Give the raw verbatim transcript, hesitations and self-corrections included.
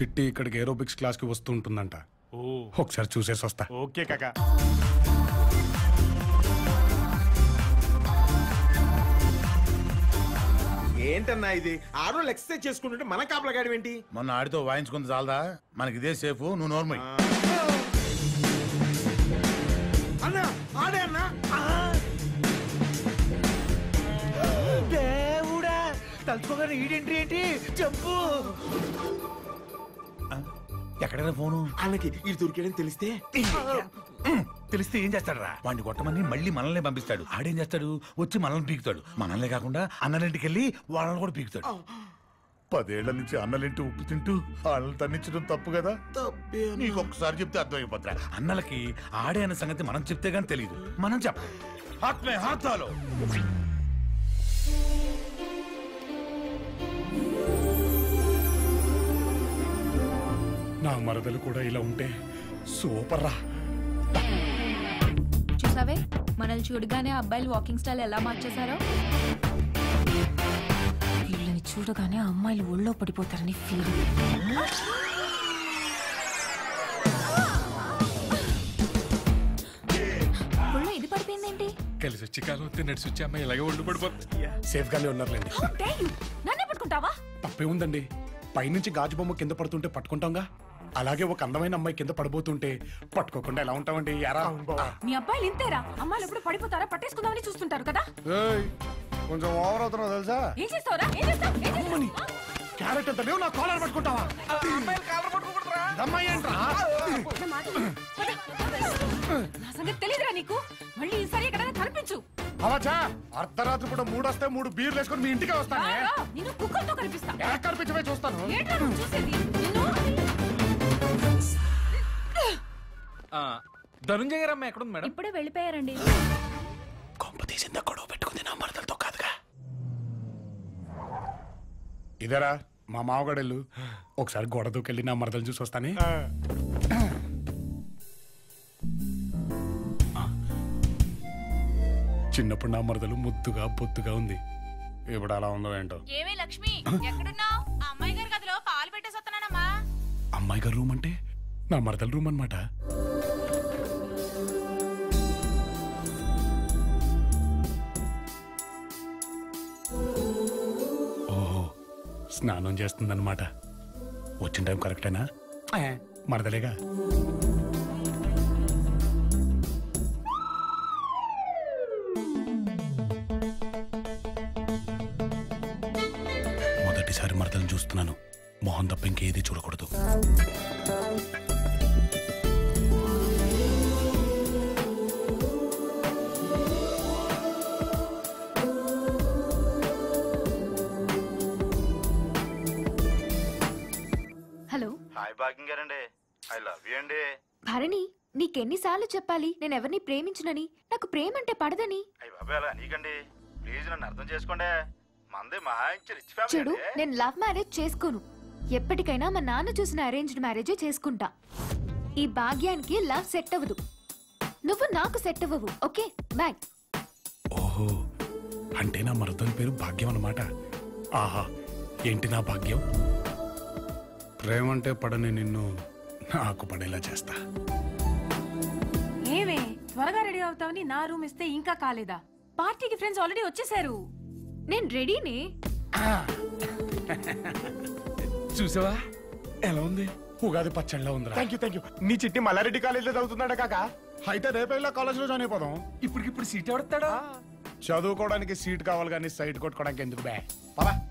చిట్టి ఇక్కడికి aerobics class కి వస్తూ ఉంటుందంట. ఒకసారి చూసేసి వస్తా. ఓకే కాకా. ఏంటన్నా ఇది? ఆడోళ్ళు ఎక్సర్సైజ్ చేసుకుంటుంటే మన కాపలా గాడి ఏంటి? మొన్న ఆడితో వాయించుకుంది చాలదా? మనకి ఇదే సేఫ్. నువ్వు నోర్మల్ అన్నా. ఆడే అన్నా. దేవుడా, తలుచుకోగానే ఈడెంట్రీ ఏంటి? జంపు. ఎక్కడైనా ఫోను వాళ్ళకి ఇది దొరికాడని తెలిస్తే తెలిస్తే ఏం చేస్తాడు రా? వాడిని కొట్టమని మళ్ళీ మనల్ని పంపిస్తాడు. ఆడేం చేస్తాడు? వచ్చి మనల్ని పీకుతాడు. మనల్నే కాకుండా అన్నలింటికి వెళ్ళి వాళ్ళని కూడా పీకుతాడు. పదేళ్ల నుంచి అన్నలింటి ఉప్పు తింటూ వాళ్ళని తన్నించడం తప్పు కదా? నీకు ఒక్కసారి చెప్తే అర్థమైపోద్రా. అన్నలకి ఆడే అన్న సంగతి మనం చెప్తే గానీ తెలియదు. మనం చెప్పం. హాత్మే హాతాలో నా మరదలు కూడా ఇలా ఉంటే సూపర్ రా. చూసావే, మనల్ని చూడగానే అబ్బాయిలు వాకింగ్ స్టైల్ ఎలా మార్చేశారో. వీళ్ళని చూడగానే అమ్మాయిలు ఒళ్ళో పడిపోతారని ఫీల్. ఒళ్ళో ఇది పడిపోయిందేంటి? కలిసి వచ్చి కాలు వస్తే నడిచి వచ్చి అమ్మాయి ఇలాగే ఒళ్ళు పడిపోతుంది. సేఫ్ గానే ఉన్నారులేండి. నన్నే పట్టుకుంటావా? తప్పే ఉందండి. పైనుంచి గాజు బొమ్మ కింద పడుతుంటే పట్టుకుంటాంగా, అలాగే ఒక అందమైన అమ్మాయి కింద పడిపోతుంటే పట్టుకోకుండా ఎలా ఉంటామండి? యారా మీ అబ్బాయిలు ఇంతేరా? అమ్మాయిలు ఎప్పుడు పడిపోతారా పట్టేసుకుందామని చూస్తుంటారు కదా. కొంచెం ఓవర్ అవుతున్నావు తెలుసా? ఏం చేస్తావురా? ఏం చేస్తావు? ఏం చేస్తావు? క్యారెట్ అంత లేవు, నా కాలర్ పట్టుకుంటావా? అమ్మాయి ఏంట్రా? నా సంగతి తెలియదురా నీకు? మళ్ళీ ఈసారి ఎక్కడైనా కనిపించు. అవచ్చా, అర్ధరాత్రి పూట మూడు వస్తే మూడు బీర్లు వేసుకొని మీ ఇంటికే వస్తాను. నేను కుక్కలతో కనిపిస్తా. కనిపించమే చూస్తాను. ఏంట్రా నువ్వు చూసేది? ధనుంజయ గారు అమ్మ ఎక్కడుంది మేడం? ఇప్పుడే వెళ్ళిపోయారండి. కొంప తీసిందా గొడవ పెట్టుకుంది నా మరదలతో కాదుగా. ఇదేరా మా మావగాడెళ్ళు. ఒకసారి గోడ దూకెళ్ళి నా మరదలు చూసి వస్తానే. చిన్నప్పుడు నా మరదలు ముద్దుగా బొత్తుగా ఉంది. ఇప్పుడు అలా ఉందో ఏంటో. ఏమే లక్ష్మి, ఎక్కడున్నావు? అమ్మాయి గారి గదిలో పాలు పెట్టేసి వస్తున్నానమ్మా. అమ్మాయి గారి రూమ్ అంటే నా మరదల రూమ్ అన్నమాట. ఓహో, స్నానం చేస్తుందన్నమాట. వచ్చిన టైం కరెక్టేనా? మరదలేగా. మొదటిసారి మరదలను చూస్తున్నాను. మొహం తప్ప ఇంకేది చూడకూడదు. హలో. హాయ్ భాగ్యం గారండి. ఐ లవ్ యూ అండి. భరణి, నీకెన్నిసార్లు చెప్పాలి నేను ఎవరిని ప్రేమించునని? నాకు ప్రేమ అంటే పడదని. అయ్య బాబాయ్ అలా నీకండి. ప్లీజ్ నన్ను అర్థం చేసుకోండి. మంది మంచి రిచ్ ఫ్యామిలీ. చూడు, నేను లవ్ మ్యారేజ్ చేసుకోను. ఎప్పటికైనా మా నాన్న చూసిన అరేంజ్డ్ మ్యారేజే చేసుకుంటా. ఈ భాగ్యానికి లవ్ సెట్ అవ్వదు. నువ్వు నాకు సెట్ అవ్వవు. Okay, bye. ఓహో, అంటే నా మరదల పేరు భాగ్యం అన్నమాట. ఆహా, ఏంటి నా భాగ్యం? ప్రేమంటే పడని నిన్ను నాకు పడేలా చేస్తా. ఏమే, త్వరగా రెడీ అవుతావని నా రూమ్ ఇస్తే ఇంకా కాలేదా? పార్టీకి ఫ్రెండ్స్ ఆల్రెడీ వచ్చేసారు. నేను రెడీనే. చూసావా ఎలా ఉంది? ఉగాది పచ్చళ్ళ ఉందిరా. Thank you thank you. నీ చిట్టి మల్లారెడ్డి కాలేజీలో చదువుతున్నాడా కాకా? అయితే రేపేళ్ళ కాలేజ్ లో జాయిన్ అయిపోదాం. ఇప్పటికిప్పుడు సీట్ ఎవడతాడా? చదువుకోవడానికి సీట్ కావాలి కానీ సైట్ కొట్టుకోవడానికి ఎందుకు బే? పదా